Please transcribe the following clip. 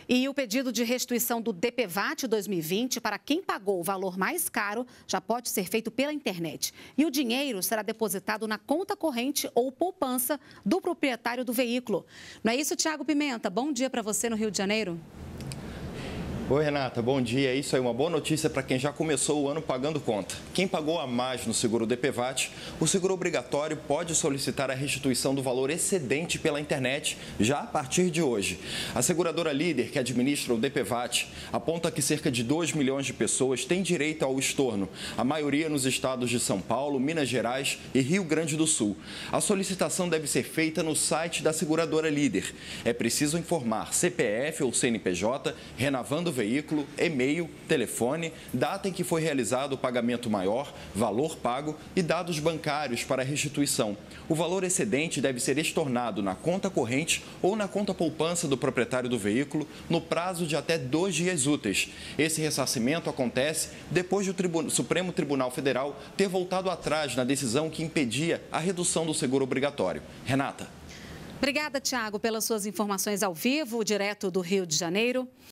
E o pedido de restituição do DPVAT 2020 para quem pagou o valor mais caro já pode ser feito pela internet. E o dinheiro será depositado na conta corrente ou poupança do proprietário do veículo. Não é isso, Tiago Pimenta? Bom dia para você no Rio de Janeiro. Oi, Renata, bom dia. É isso aí, uma boa notícia para quem já começou o ano pagando conta. Quem pagou a mais no seguro DPVAT, o seguro obrigatório pode solicitar a restituição do valor excedente pela internet já a partir de hoje. A seguradora líder que administra o DPVAT aponta que cerca de 2 milhões de pessoas têm direito ao estorno, a maioria nos estados de São Paulo, Minas Gerais e Rio Grande do Sul. A solicitação deve ser feita no site da seguradora líder. É preciso informar CPF ou CNPJ, renovando veículo, e-mail, telefone, data em que foi realizado o pagamento maior, valor pago e dados bancários para a restituição. O valor excedente deve ser estornado na conta corrente ou na conta poupança do proprietário do veículo no prazo de até 2 dias úteis. Esse ressarcimento acontece depois do Supremo Tribunal Federal ter voltado atrás na decisão que impedia a redução do seguro obrigatório. Renata. Obrigada, Tiago, pelas suas informações ao vivo, direto do Rio de Janeiro.